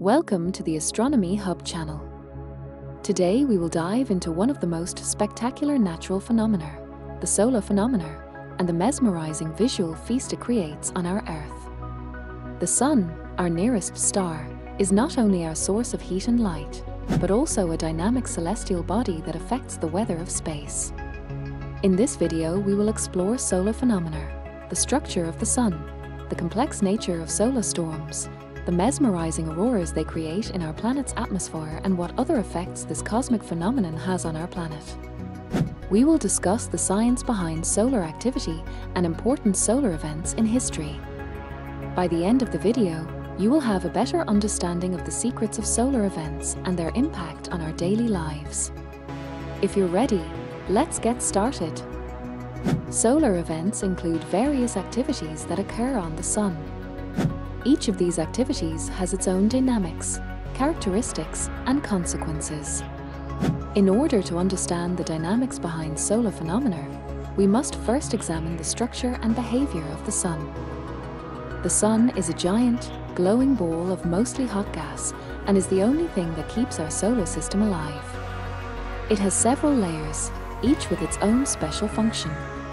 Welcome to the Astronomy Hub channel. Today we will dive into one of the most spectacular natural phenomena, the solar phenomena, and the mesmerizing visual feast it creates on our Earth. The Sun, our nearest star, is not only our source of heat and light, but also a dynamic celestial body that affects the weather of space. In this video we will explore solar phenomena, the structure of the Sun, the complex nature of solar storms, the mesmerizing auroras they create in our planet's atmosphere, and what other effects this cosmic phenomenon has on our planet. We will discuss the science behind solar activity and important solar events in history. By the end of the video, you will have a better understanding of the secrets of solar events and their impact on our daily lives. If you're ready, let's get started. Solar events include various activities that occur on the Sun. Each of these activities has its own dynamics, characteristics, and consequences. In order to understand the dynamics behind solar phenomena, we must first examine the structure and behavior of the Sun. The Sun is a giant, glowing ball of mostly hot gas and is the only thing that keeps our solar system alive. It has several layers, each with its own special function.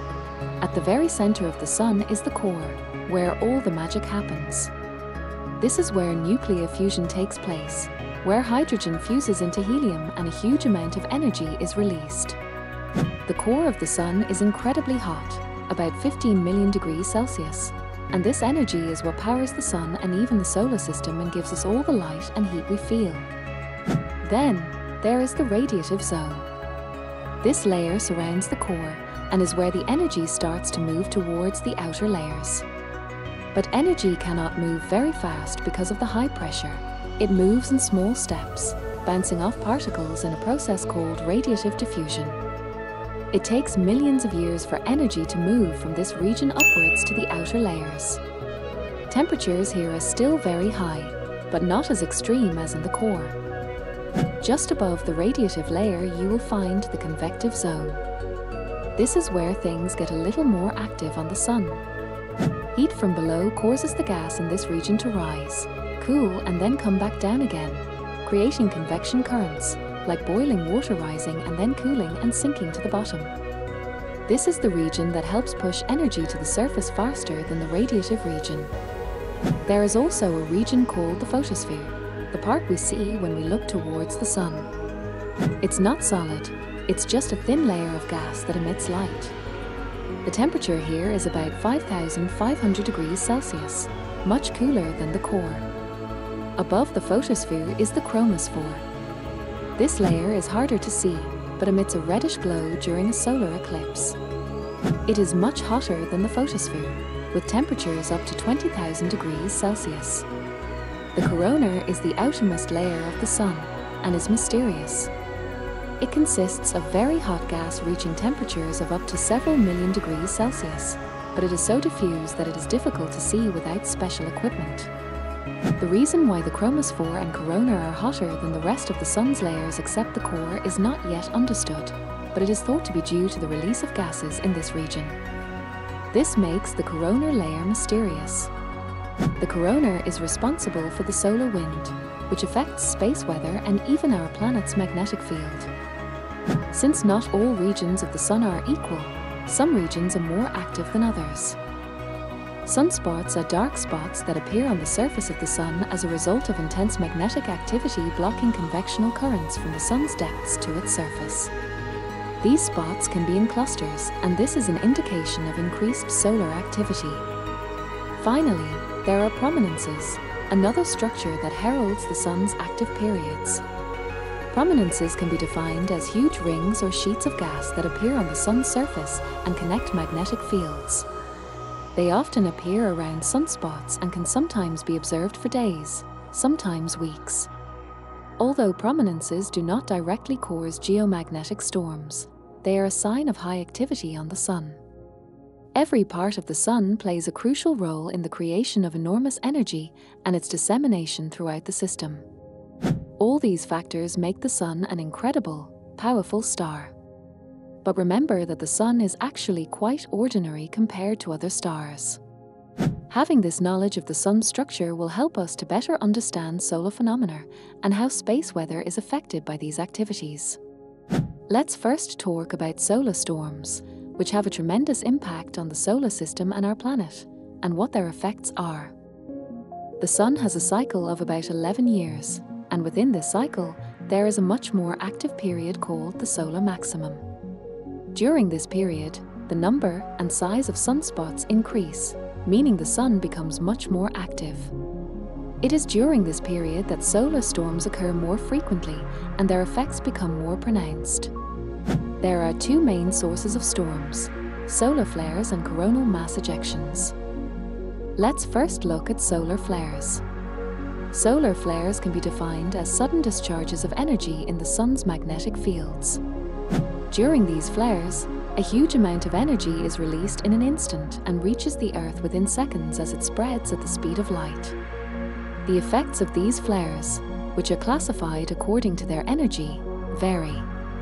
At the very center of the Sun is the core, where all the magic happens. This is where nuclear fusion takes place, where hydrogen fuses into helium and a huge amount of energy is released. The core of the Sun is incredibly hot, about 15 million degrees Celsius, and this energy is what powers the Sun and even the solar system and gives us all the light and heat we feel. Then, there is the radiative zone. This layer surrounds the core and is where the energy starts to move towards the outer layers. But energy cannot move very fast because of the high pressure. It moves in small steps, bouncing off particles in a process called radiative diffusion. It takes millions of years for energy to move from this region upwards to the outer layers. Temperatures here are still very high, but not as extreme as in the core. Just above the radiative layer you will find the convective zone. This is where things get a little more active on the Sun. Heat from below causes the gas in this region to rise, cool, and then come back down again, creating convection currents, like boiling water rising and then cooling and sinking to the bottom. This is the region that helps push energy to the surface faster than the radiative region. There is also a region called the photosphere, the part we see when we look towards the Sun. It's not solid, it's just a thin layer of gas that emits light. The temperature here is about 5,500 degrees Celsius, much cooler than the core. Above the photosphere is the chromosphere. This layer is harder to see, but emits a reddish glow during a solar eclipse. It is much hotter than the photosphere, with temperatures up to 20,000 degrees Celsius. The corona is the outermost layer of the Sun and is mysterious. It consists of very hot gas reaching temperatures of up to several million degrees Celsius, but it is so diffused that it is difficult to see without special equipment. The reason why the chromosphere and corona are hotter than the rest of the Sun's layers except the core is not yet understood, but it is thought to be due to the release of gases in this region. This makes the coronal layer mysterious. The corona is responsible for the solar wind, which affects space weather and even our planet's magnetic field. Since not all regions of the Sun are equal, some regions are more active than others. Sunspots are dark spots that appear on the surface of the Sun as a result of intense magnetic activity blocking convectional currents from the Sun's depths to its surface. These spots can be in clusters, and this is an indication of increased solar activity. Finally, there are prominences, another structure that heralds the Sun's active periods. Prominences can be defined as huge rings or sheets of gas that appear on the Sun's surface and connect magnetic fields. They often appear around sunspots and can sometimes be observed for days, sometimes weeks. Although prominences do not directly cause geomagnetic storms, they are a sign of high activity on the Sun. Every part of the Sun plays a crucial role in the creation of enormous energy and its dissemination throughout the system. All these factors make the Sun an incredible, powerful star. But remember that the Sun is actually quite ordinary compared to other stars. Having this knowledge of the sun's structure will help us to better understand solar phenomena and how space weather is affected by these activities. Let's first talk about solar storms, which have a tremendous impact on the solar system and our planet, and what their effects are. The sun has a cycle of about 11 years, and within this cycle, there is a much more active period called the solar maximum. During this period, the number and size of sunspots increase, meaning the sun becomes much more active. It is during this period that solar storms occur more frequently and their effects become more pronounced. There are two main sources of storms: solar flares and coronal mass ejections. Let's first look at solar flares. Solar flares can be defined as sudden discharges of energy in the sun's magnetic fields. During these flares, a huge amount of energy is released in an instant and reaches the Earth within seconds as it spreads at the speed of light. The effects of these flares, which are classified according to their energy, vary.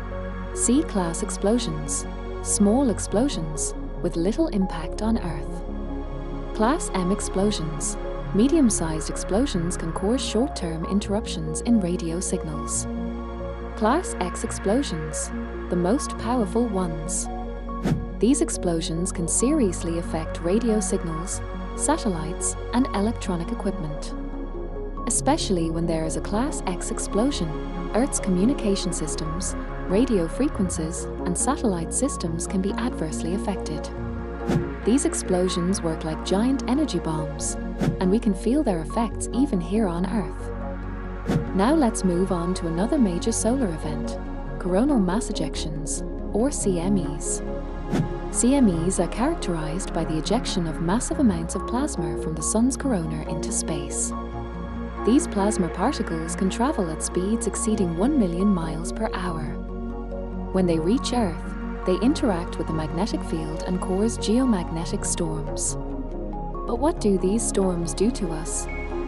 C-class explosions, small explosions with little impact on Earth. Class M explosions, medium-sized explosions can cause short-term interruptions in radio signals. Class X explosions, the most powerful ones. These explosions can seriously affect radio signals, satellites, and electronic equipment. Especially when there is a Class X explosion, Earth's communication systems, radio frequencies, and satellite systems can be adversely affected. These explosions work like giant energy bombs, and we can feel their effects even here on Earth. Now let's move on to another major solar event, coronal mass ejections, or CMEs. CMEs are characterized by the ejection of massive amounts of plasma from the sun's corona into space. These plasma particles can travel at speeds exceeding 1 million miles per hour. When they reach Earth, they interact with the magnetic field and cause geomagnetic storms. But what do these storms do to us?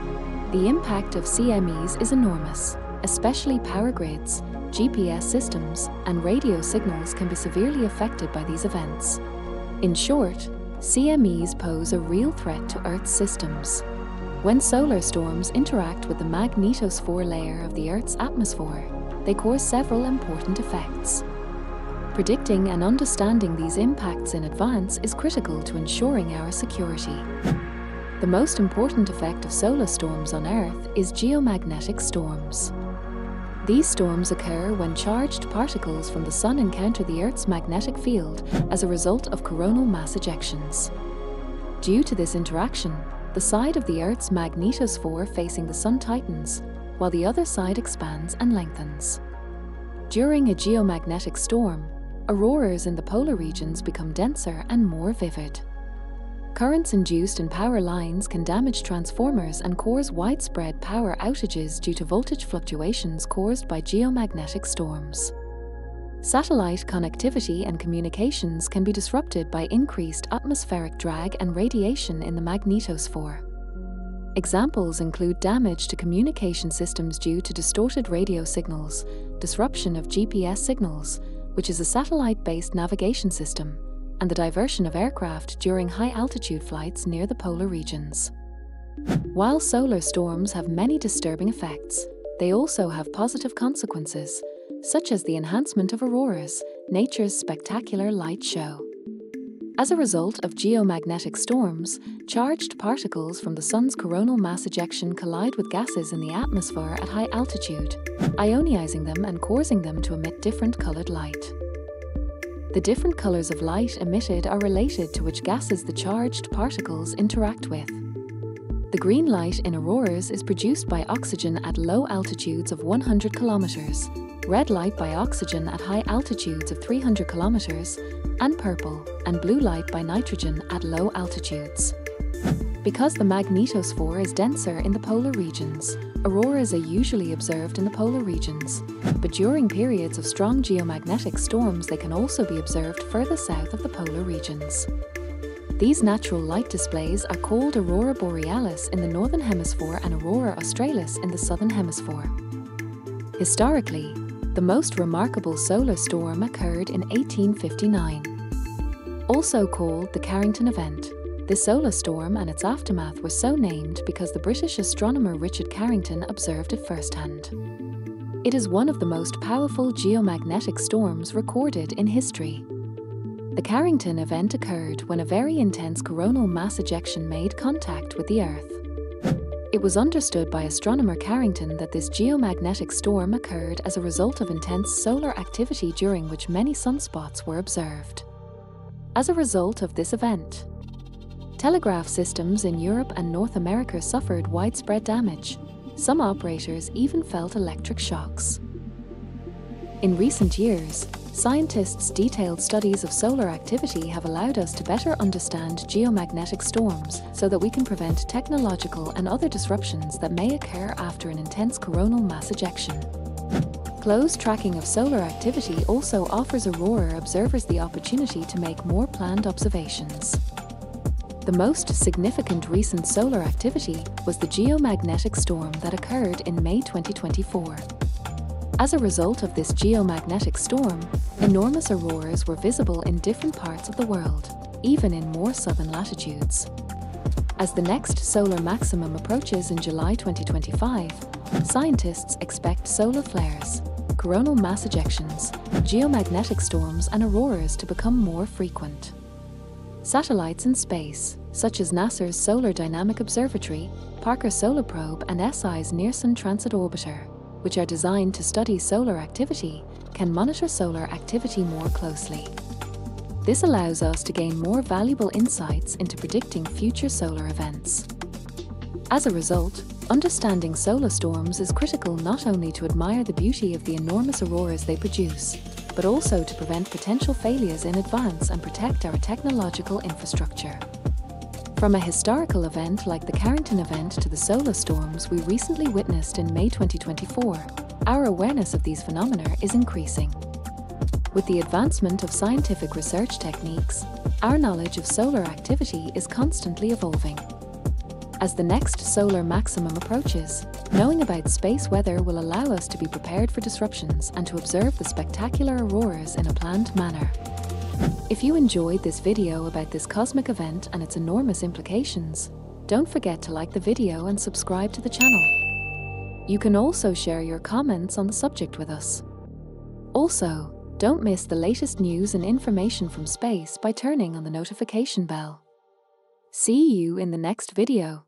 The impact of CMEs is enormous, especially power grids, GPS systems, and radio signals can be severely affected by these events. In short, CMEs pose a real threat to Earth's systems. When solar storms interact with the magnetosphere layer of the Earth's atmosphere, they cause several important effects. Predicting and understanding these impacts in advance is critical to ensuring our security. The most important effect of solar storms on Earth is geomagnetic storms. These storms occur when charged particles from the sun encounter the Earth's magnetic field as a result of coronal mass ejections. Due to this interaction, the side of the Earth's magnetosphere facing the sun tightens, while the other side expands and lengthens. During a geomagnetic storm, auroras in the polar regions become denser and more vivid. Currents induced in power lines can damage transformers and cause widespread power outages due to voltage fluctuations caused by geomagnetic storms. Satellite connectivity and communications can be disrupted by increased atmospheric drag and radiation in the magnetosphere. Examples include damage to communication systems due to distorted radio signals, disruption of GPS signals, which is a satellite-based navigation system, and the diversion of aircraft during high-altitude flights near the polar regions. While solar storms have many disturbing effects, they also have positive consequences, such as the enhancement of auroras, nature's spectacular light show. As a result of geomagnetic storms, charged particles from the sun's coronal mass ejection collide with gases in the atmosphere at high altitude, ionizing them and causing them to emit different colored light. The different colors of light emitted are related to which gases the charged particles interact with. The green light in auroras is produced by oxygen at low altitudes of 100 kilometers, red light by oxygen at high altitudes of 300 kilometers, and purple and blue light by nitrogen at low altitudes. Because the magnetosphere is denser in the polar regions, auroras are usually observed in the polar regions, but during periods of strong geomagnetic storms they can also be observed further south of the polar regions. These natural light displays are called aurora borealis in the northern hemisphere and aurora australis in the southern hemisphere. Historically, the most remarkable solar storm occurred in 1859. Also called the Carrington Event, This solar storm and its aftermath were so named because the British astronomer Richard Carrington observed it firsthand. It is one of the most powerful geomagnetic storms recorded in history. The Carrington Event occurred when a very intense coronal mass ejection made contact with the Earth. It was understood by astronomer Carrington that this geomagnetic storm occurred as a result of intense solar activity during which many sunspots were observed. As a result of this event, telegraph systems in Europe and North America suffered widespread damage. Some operators even felt electric shocks. In recent years, scientists' detailed studies of solar activity have allowed us to better understand geomagnetic storms so that we can prevent technological and other disruptions that may occur after an intense coronal mass ejection. Close tracking of solar activity also offers aurora observers the opportunity to make more planned observations. The most significant recent solar activity was the geomagnetic storm that occurred in May 2024. As a result of this geomagnetic storm, enormous auroras were visible in different parts of the world, even in more southern latitudes. As the next solar maximum approaches in July 2025, scientists expect solar flares, coronal mass ejections, geomagnetic storms and auroras to become more frequent. Satellites in space, such as NASA's Solar Dynamic Observatory, Parker Solar Probe and SI's Near-Sun Transit Orbiter, which are designed to study solar activity, can monitor solar activity more closely. This allows us to gain more valuable insights into predicting future solar events. As a result, understanding solar storms is critical not only to admire the beauty of the enormous auroras they produce, but also to prevent potential failures in advance and protect our technological infrastructure. From a historical event like the Carrington Event to the solar storms we recently witnessed in May 2024, our awareness of these phenomena is increasing. With the advancement of scientific research techniques, our knowledge of solar activity is constantly evolving. As the next solar maximum approaches, knowing about space weather will allow us to be prepared for disruptions and to observe the spectacular auroras in a planned manner. If you enjoyed this video about this cosmic event and its enormous implications, don't forget to like the video and subscribe to the channel. You can also share your comments on the subject with us. Also, don't miss the latest news and information from space by turning on the notification bell. See you in the next video.